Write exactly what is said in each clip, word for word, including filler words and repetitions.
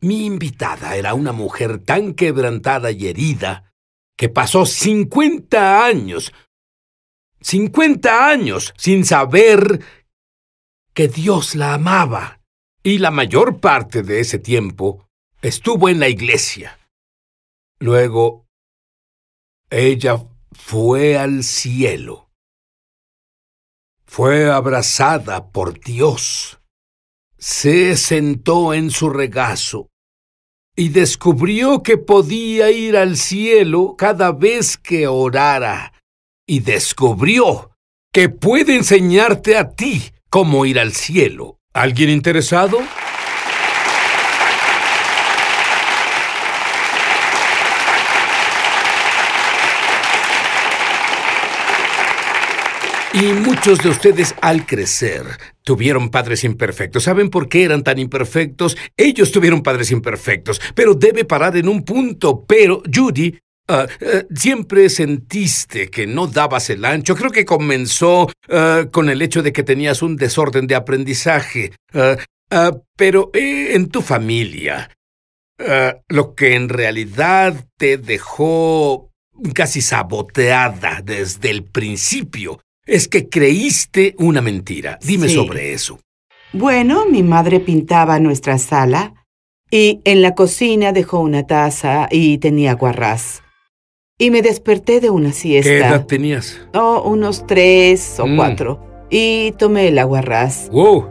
Mi invitada era una mujer tan quebrantada y herida que pasó cincuenta años, cincuenta años sin saber que Dios la amaba. Y la mayor parte de ese tiempo estuvo en la iglesia. Luego, ella fue al cielo. Fue abrazada por Dios. Se sentó en su regazo y descubrió que podía ir al cielo cada vez que orara. Y descubrió que puede enseñarte a ti cómo ir al cielo. ¿Alguien interesado? Y muchos de ustedes, al crecer, tuvieron padres imperfectos. ¿Saben por qué eran tan imperfectos? Ellos tuvieron padres imperfectos, pero debe parar en un punto. Pero, Judy, uh, uh, siempre sentiste que no dabas el ancho. Creo que comenzó uh, con el hecho de que tenías un desorden de aprendizaje. Uh, uh, pero eh, en tu familia, uh, lo que en realidad te dejó casi saboteada desde el principio es que creíste una mentira. Dime Sí. sobre eso. Bueno, mi madre pintaba nuestra sala y en la cocina dejó una taza y tenía guarrás. Y me desperté de una siesta. ¿Qué edad tenías? Oh, unos tres o Mm. cuatro. Y tomé el aguarrás. ¡Wow!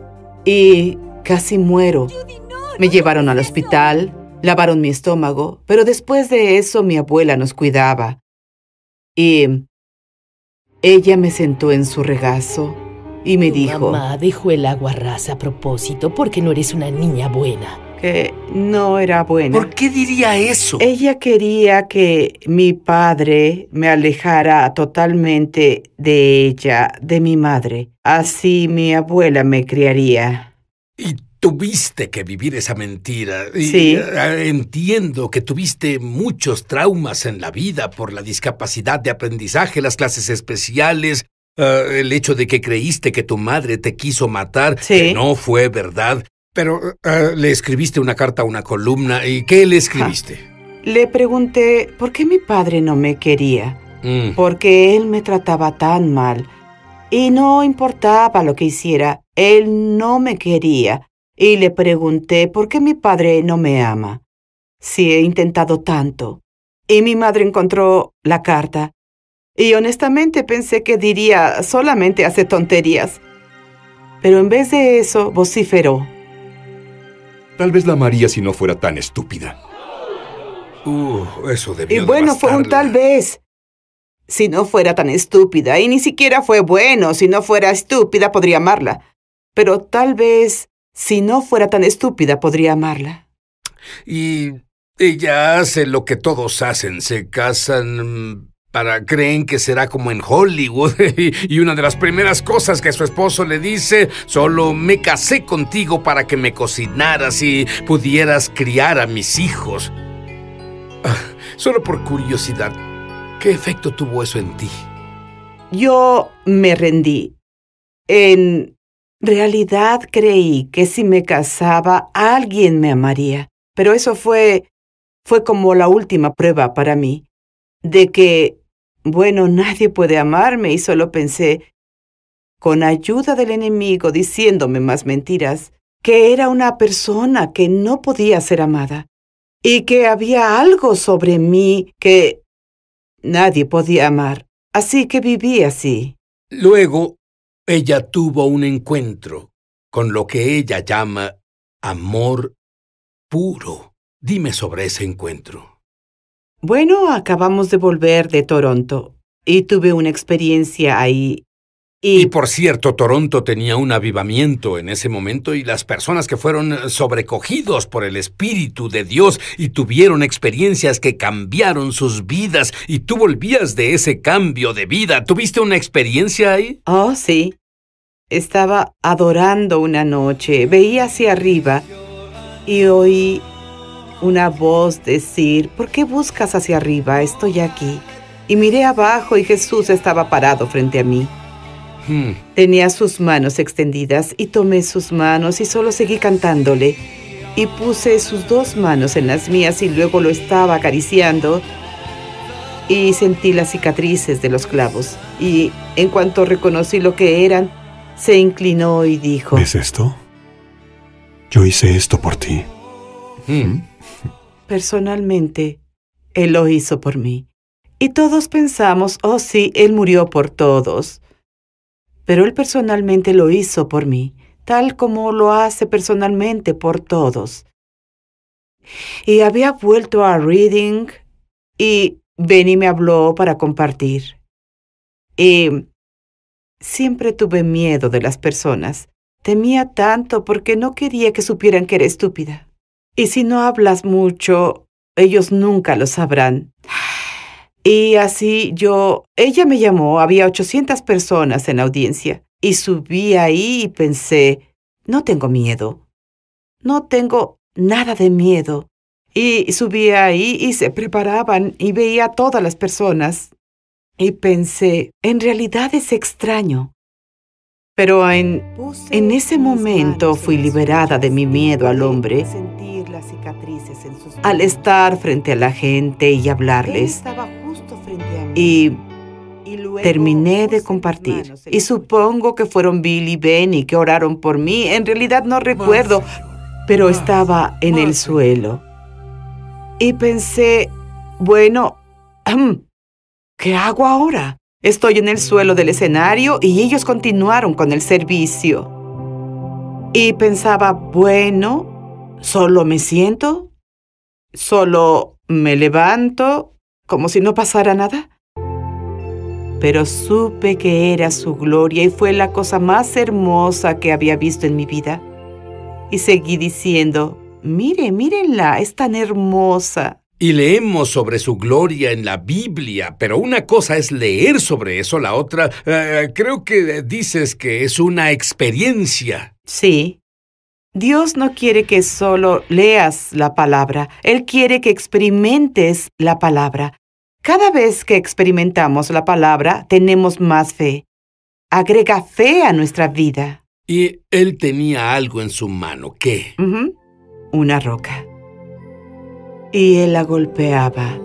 Y casi muero. Me llevaron al hospital, lavaron mi estómago, pero después de eso mi abuela nos cuidaba. Y ella me sentó en su regazo y me dijo Mamá dejó el aguarrás a propósito porque no eres una niña buena. que no era buena. ¿Por qué diría eso? Ella quería que mi padre me alejara totalmente de ella, de mi madre. Así mi abuela me criaría. Y tuviste que vivir esa mentira. Y, Sí. eh, entiendo que tuviste muchos traumas en la vida por la discapacidad de aprendizaje, las clases especiales, eh, el hecho de que creíste que tu madre te quiso matar, Sí. que no fue verdad. Pero eh, le escribiste una carta a una columna. ¿Y qué le escribiste? Le pregunté por qué mi padre no me quería, Mm. porque él me trataba tan mal. Y no importaba lo que hiciera, él no me quería. Y le pregunté por qué mi padre no me ama, si he intentado tanto. Y mi madre encontró la carta. Y honestamente pensé que diría solamente hace tonterías. Pero en vez de eso, vociferó. Tal vez la amaría si no fuera tan estúpida. Uh, eso debió Y bueno, fue un devastarla. tal vez. Si no fuera tan estúpida, y ni siquiera fue bueno, si no fuera estúpida podría amarla. Pero tal vez, si no fuera tan estúpida, podría amarla. Y ella hace lo que todos hacen, se casan mm, para creen que será como en Hollywood. Y una de las primeras cosas que su esposo le dice, solo me casé contigo para que me cocinaras y pudieras criar a mis hijos. Ah, solo por curiosidad, ¿qué efecto tuvo eso en ti? Yo me rendí. En realidad creí que si me casaba, alguien me amaría. Pero eso fue, fue como la última prueba para mí, de que, bueno, nadie puede amarme, y solo pensé, con ayuda del enemigo diciéndome más mentiras, que era una persona que no podía ser amada, y que había algo sobre mí que nadie podía amar. Así que viví así. Luego, ella tuvo un encuentro con lo que ella llama amor puro. Dime sobre ese encuentro. Bueno, acabamos de volver de Toronto y tuve una experiencia ahí. Y, Y por cierto, Toronto tenía un avivamiento en ese momento y las personas que fueron sobrecogidos por el Espíritu de Dios y tuvieron experiencias que cambiaron sus vidas y tú volvías de ese cambio de vida. ¿Tuviste una experiencia ahí? oh, sí, estaba adorando una noche, veía hacia arriba y oí una voz decir, ¿por qué buscas hacia arriba? Estoy aquí. Y miré abajo y Jesús estaba parado frente a mí. Hmm. Tenía sus manos extendidas y tomé sus manos y solo seguí cantándole. y puse sus dos manos en las mías y luego lo estaba acariciando y sentí las cicatrices de los clavos. Y en cuanto reconocí lo que eran, se inclinó y dijo: ¿Ves esto? Yo hice esto por ti. Mm. Personalmente, Él lo hizo por mí. Y todos pensamos, oh sí, Él murió por todos. Pero Él personalmente lo hizo por mí, tal como lo hace personalmente por todos. Y había vuelto a Reading y Benny me habló para compartir. Y siempre tuve miedo de las personas. Temía tanto porque no quería que supieran que era estúpida. Y si no hablas mucho, ellos nunca lo sabrán. Y así yo, ella me llamó, había ochocientas personas en la audiencia. Y subí ahí y pensé, no tengo miedo. No tengo nada de miedo. Y subí ahí y se preparaban y veía a todas las personas. Y pensé, en realidad es extraño. Pero en, en ese momento fui liberada de mi miedo al hombre al estar frente a la gente y hablarles. Y terminé de compartir. Y supongo que fueron Bill y Benny que oraron por mí. En realidad no recuerdo, pero estaba en el suelo. Y pensé, bueno, ¿qué hago ahora? Estoy en el suelo del escenario y ellos continuaron con el servicio. Y pensaba, bueno, ¿solo me siento? ¿Solo me levanto? Como si no pasara nada. Pero supe que era su gloria y fue la cosa más hermosa que había visto en mi vida. Y seguí diciendo, mire, mírenla, es tan hermosa. Y leemos sobre su gloria en la Biblia, pero una cosa es leer sobre eso, la otra, eh, creo que dices que es una experiencia. Sí. Dios no quiere que solo leas la palabra, Él quiere que experimentes la palabra. Cada vez que experimentamos la palabra, tenemos más fe. Agrega fe a nuestra vida. Y él tenía algo en su mano, ¿qué? Uh-huh. Una roca. Y él la golpeaba.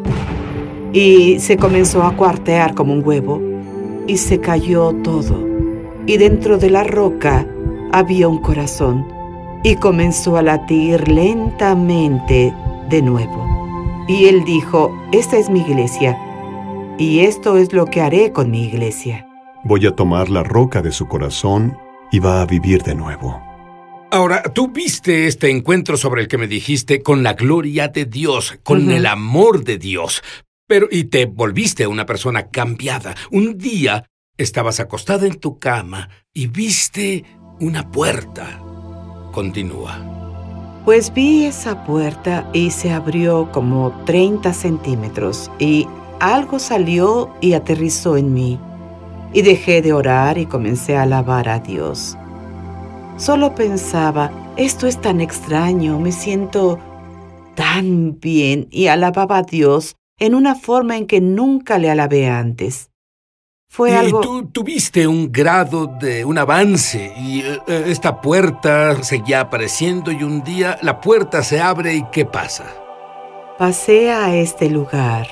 Y se comenzó a cuartear como un huevo. Y se cayó todo. Y dentro de la roca había un corazón. Y comenzó a latir lentamente de nuevo. Y él dijo, esta es mi iglesia. Y esto es lo que haré con mi iglesia. Voy a tomar la roca de su corazón y va a vivir de nuevo. Ahora, tú viste este encuentro sobre el que me dijiste con la gloria de Dios, con Uh-huh. el amor de Dios, pero y te volviste una persona cambiada. Un día estabas acostada en tu cama y viste una puerta. Continúa. Pues vi esa puerta y se abrió como treinta centímetros y algo salió y aterrizó en mí. Y dejé de orar y comencé a alabar a Dios. Solo pensaba, esto es tan extraño, me siento tan bien, y alababa a Dios en una forma en que nunca le alabé antes. Fue y algo... tú tuviste un grado de un avance y eh, esta puerta seguía apareciendo y un día la puerta se abre y ¿qué pasa? Pasé a este lugar.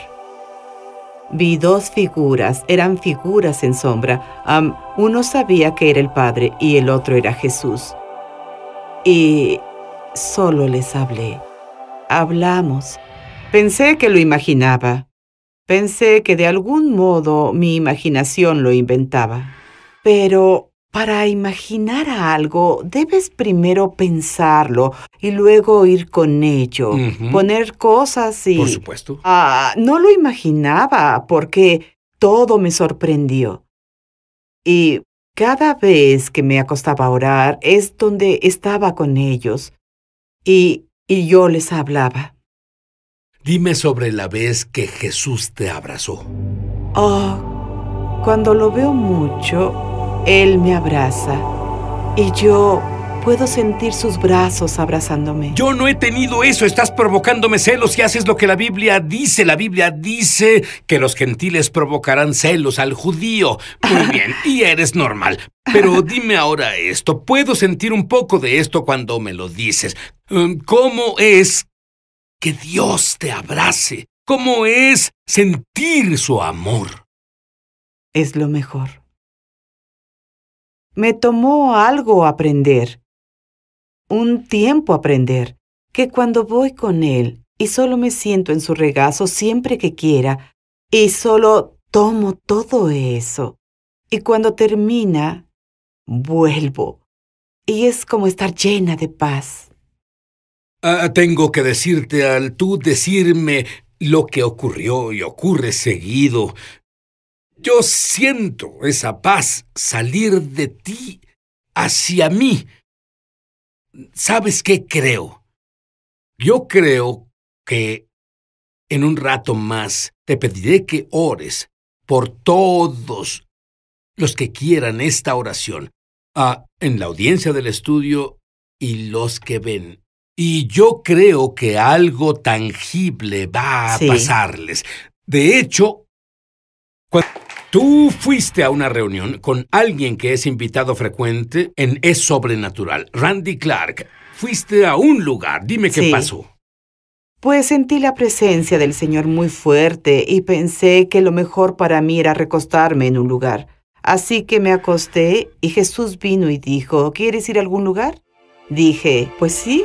Vi dos figuras, eran figuras en sombra. Um, uno sabía que era el Padre y el otro era Jesús. Y solo les hablé. Hablamos. Pensé que lo imaginaba. Pensé que de algún modo mi imaginación lo inventaba. Pero para imaginar algo, debes primero pensarlo y luego ir con ello. Uh-huh. Poner cosas y... Por supuesto. Ah, no lo imaginaba porque todo me sorprendió. Y cada vez que me acostaba a orar es donde estaba con ellos y, y yo les hablaba. Dime sobre la vez que Jesús te abrazó. Oh, cuando lo veo mucho, Él me abraza y yo puedo sentir sus brazos abrazándome. Yo no he tenido eso. Estás provocándome celos y haces lo que la Biblia dice. La Biblia dice que los gentiles provocarán celos al judío. Muy bien, y eres normal. Pero dime ahora esto. Puedo sentir un poco de esto cuando me lo dices. ¿Cómo es que Dios te abrace? ¿Cómo es sentir su amor? Es lo mejor. Me tomó algo aprender, un tiempo aprender, que cuando voy con él y solo me siento en su regazo siempre que quiera y solo tomo todo eso, y cuando termina, vuelvo, y es como estar llena de paz. Ah, tengo que decirte, al tú decirme lo que ocurrió y ocurre seguido, yo siento esa paz salir de ti hacia mí. ¿Sabes qué creo? Yo creo que en un rato más te pediré que ores por todos los que quieran esta oración, ah, en la audiencia del estudio y los que ven. Y yo creo que algo tangible va a Sí. pasarles. De hecho, cuando tú fuiste a una reunión con alguien que es invitado frecuente en Es Sobrenatural, Randy Clark, fuiste a un lugar. Dime qué Sí. pasó. Pues sentí la presencia del Señor muy fuerte y pensé que lo mejor para mí era recostarme en un lugar. Así que me acosté y Jesús vino y dijo, ¿quieres ir a algún lugar? Dije, pues sí.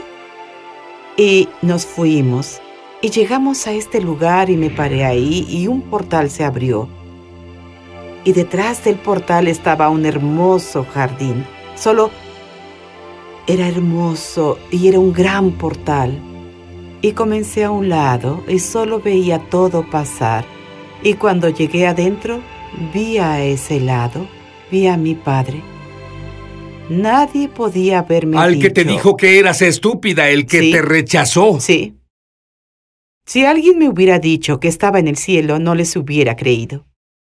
Y nos fuimos y llegamos a este lugar y me paré ahí y un portal se abrió. Y detrás del portal estaba un hermoso jardín. Solo era hermoso y era un gran portal. Y comencé a un lado y solo veía todo pasar. Y cuando llegué adentro, vi a ese lado, vi a mi padre. Nadie podía haberme Al dicho. que te dijo que eras estúpida, el que Sí. te rechazó. Sí. Si alguien me hubiera dicho que estaba en el cielo, no les hubiera creído.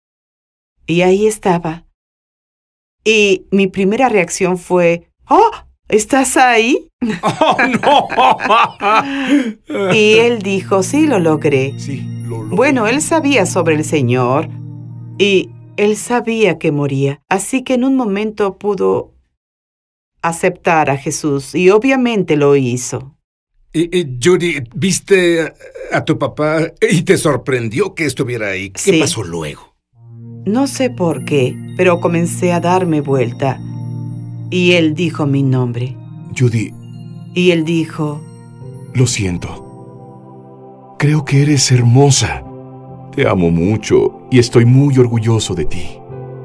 Y ahí estaba. Y mi primera reacción fue, ¡oh! ¿Estás ahí? ¡Oh, no! Y él dijo, sí, lo logré. Sí, lo logré. Bueno, él sabía sobre el Señor y él sabía que moría. Así que en un momento pudo aceptar a Jesús y obviamente lo hizo. Y, y, Judy, ¿viste a, a tu papá y te sorprendió que estuviera ahí? ¿Qué Sí. pasó luego? No sé por qué, pero comencé a darme vuelta. Y él dijo mi nombre. Judy, Y él dijo, lo siento. Creo que eres hermosa. Te amo mucho y estoy muy orgulloso de ti.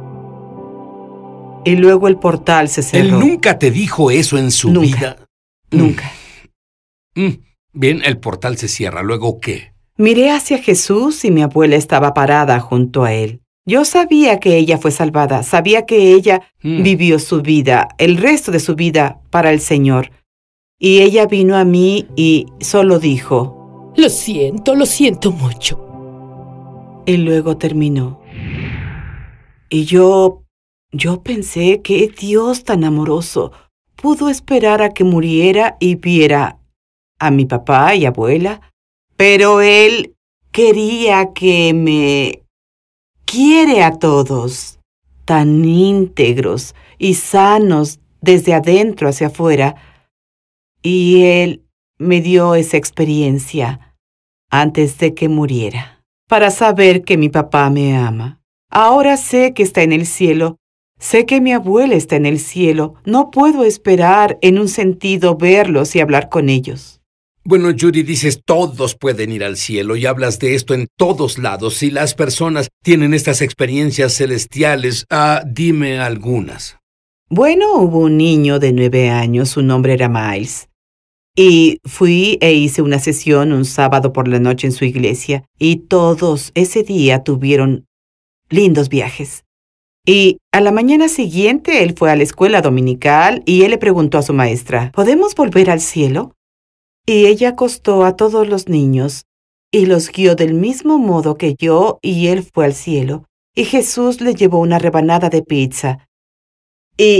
y luego el portal se cerró. ¿Él nunca te dijo eso en su Nunca. vida? Nunca. Mm, bien, el portal se cierra. ¿Luego qué? Miré hacia Jesús y mi abuela estaba parada junto a él. Yo sabía que ella fue salvada, sabía que ella Mm. vivió su vida, el resto de su vida, para el Señor. Y ella vino a mí y solo dijo, Lo siento, lo siento mucho. y luego terminó. Y yo, yo pensé que Dios tan amoroso pudo esperar a que muriera y viera a mi papá y abuela, pero Él quería que me quiere a todos, tan íntegros y sanos desde adentro hacia afuera, y Él me dio esa experiencia antes de que muriera, para saber que mi papá me ama. Ahora sé que está en el cielo, sé que mi abuela está en el cielo, no puedo esperar en un sentido verlos y hablar con ellos. Bueno, Judy, dices todos pueden ir al cielo y hablas de esto en todos lados. Si las personas tienen estas experiencias celestiales, ah, dime algunas. Bueno, hubo un niño de nueve años, su nombre era Miles. Y fui e hice una sesión un sábado por la noche en su iglesia, y todos ese día tuvieron lindos viajes. Y a la mañana siguiente él fue a la escuela dominical y él le preguntó a su maestra, ¿podemos volver al cielo? Y ella acostó a todos los niños y los guió del mismo modo que yo, y él fue al cielo. Y Jesús le llevó una rebanada de pizza. Y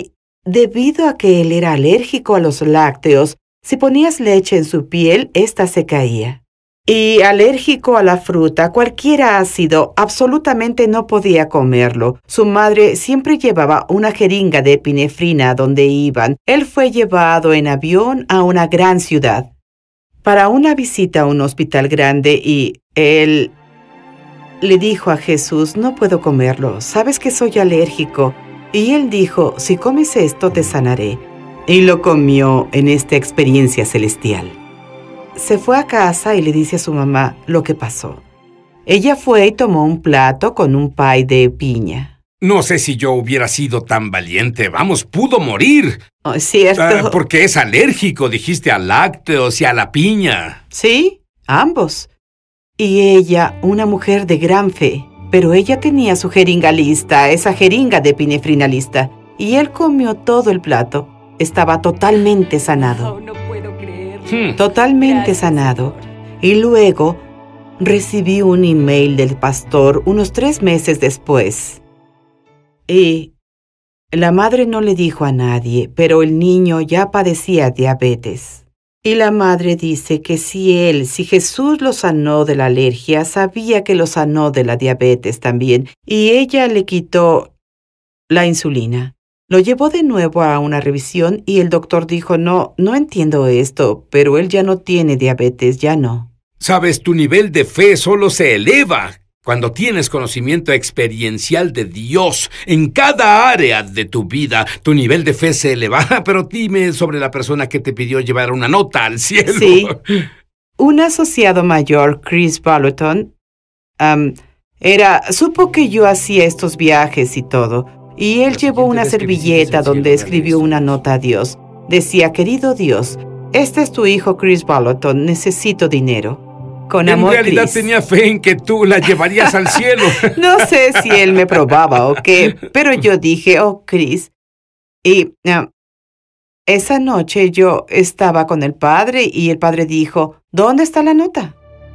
debido a que él era alérgico a los lácteos, si ponías leche en su piel, ésta se caía. Y alérgico a la fruta, cualquier ácido, absolutamente no podía comerlo. Su madre siempre llevaba una jeringa de epinefrina a donde iban. Él fue llevado en avión a una gran ciudad para una visita a un hospital grande y él le dijo a Jesús, no puedo comerlo, sabes que soy alérgico. Y él dijo, si comes esto te sanaré. Y lo comió en esta experiencia celestial. Se fue a casa y le dice a su mamá lo que pasó. Ella fue y tomó un plato con un pie de piña. No sé si yo hubiera sido tan valiente. Vamos, pudo morir. Oh, es cierto. Uh, porque es alérgico, dijiste, a lácteos y a la piña. Sí, ambos. Y ella, una mujer de gran fe. Pero ella tenía su jeringa lista, esa jeringa de epinefrina lista. Y él comió todo el plato. Estaba totalmente sanado. Oh, no puedo creerlo. Hmm. Totalmente Gracias, sanado. Señor. Y luego recibí un email del pastor unos tres meses después. Y la madre no le dijo a nadie, pero el niño ya padecía diabetes. Y la madre dice que si él, si Jesús lo sanó de la alergia, sabía que lo sanó de la diabetes también. Y ella le quitó la insulina. Lo llevó de nuevo a una revisión y el doctor dijo, no, no entiendo esto, pero él ya no tiene diabetes, ya no. Sabes, tu nivel de fe solo se eleva cuando tienes conocimiento experiencial de Dios en cada área de tu vida. Tu nivel de fe se eleva. Pero dime sobre la persona que te pidió llevar una nota al cielo. Sí. Un asociado mayor, Chris Balloton, um, era, supo que yo hacía estos viajes y todo. Y él llevó una servilleta donde escribió una nota a Dios. Decía, querido Dios, este es tu hijo Chris Balloton, necesito dinero. Con amor, En realidad Chris. tenía fe en que tú la llevarías al cielo. No sé si él me probaba o qué, pero yo dije, oh, Chris. Y uh, esa noche yo estaba con el padre y el padre dijo, ¿dónde está la nota?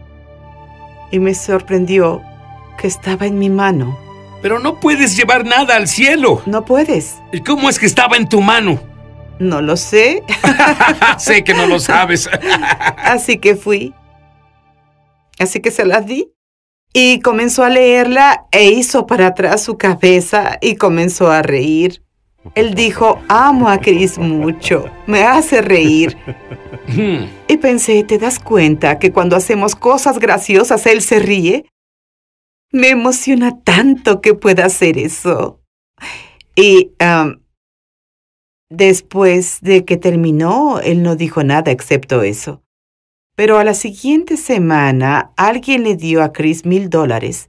Y me sorprendió que estaba en mi mano. Pero no puedes llevar nada al cielo. No puedes. ¿Y cómo es que estaba en tu mano? No lo sé. Sé que no lo sabes. Así que fui. Así que se las di. Y comenzó a leerla e hizo para atrás su cabeza y comenzó a reír. Él dijo, amo a Chris mucho, me hace reír. Hmm. Y pensé, ¿te das cuenta que cuando hacemos cosas graciosas él se ríe? Me emociona tanto que pueda hacer eso. Y um, después de que terminó, él no dijo nada excepto eso. Pero a la siguiente semana, alguien le dio a Chris mil dólares.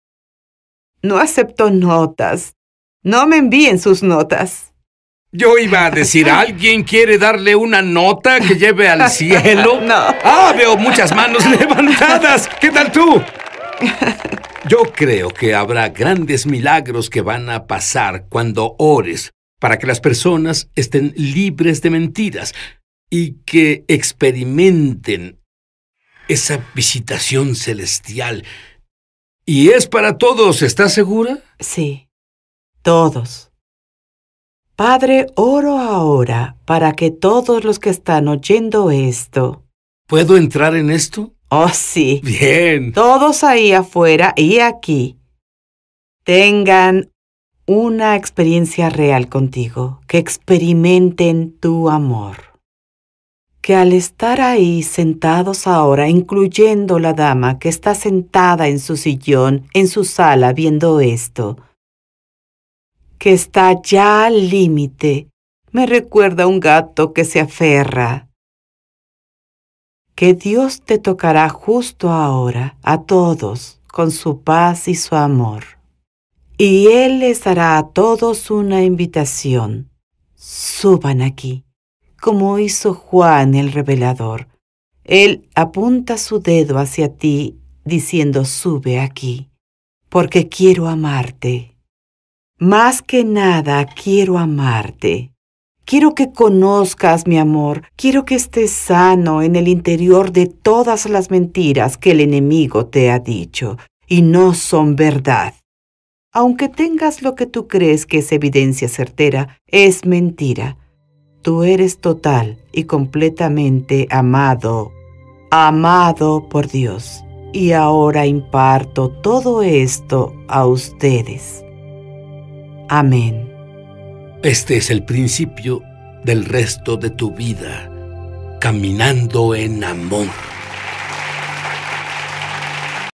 No aceptó notas. No me envíen sus notas. Yo iba a decir, ¿alguien quiere darle una nota que lleve al cielo? No. Ah, veo muchas manos levantadas. ¿Qué tal tú? Yo creo que habrá grandes milagros que van a pasar cuando ores para que las personas estén libres de mentiras y que experimenten esa visitación celestial. Y es para todos, ¿estás segura? Sí, todos. Padre, oro ahora para que todos los que están oyendo esto... ¿Puedo entrar en esto? Oh, sí. Bien. Todos ahí afuera y aquí tengan una experiencia real contigo, que experimenten tu amor. Que al estar ahí sentados ahora, incluyendo la dama que está sentada en su sillón, en su sala viendo esto, que está ya al límite, me recuerda a un gato que se aferra. Que Dios te tocará justo ahora a todos con su paz y su amor. Y Él les dará a todos una invitación. Suban aquí, como hizo Juan el Revelador. Él apunta su dedo hacia ti, diciendo, sube aquí, porque quiero amarte. Más que nada, quiero amarte. Quiero que conozcas mi amor. Quiero que estés sano en el interior de todas las mentiras que el enemigo te ha dicho y no son verdad. Aunque tengas lo que tú crees que es evidencia certera, es mentira. Tú eres total y completamente amado, amado por Dios. Y ahora imparto todo esto a ustedes. Amén. Este es el principio del resto de tu vida, caminando en amor.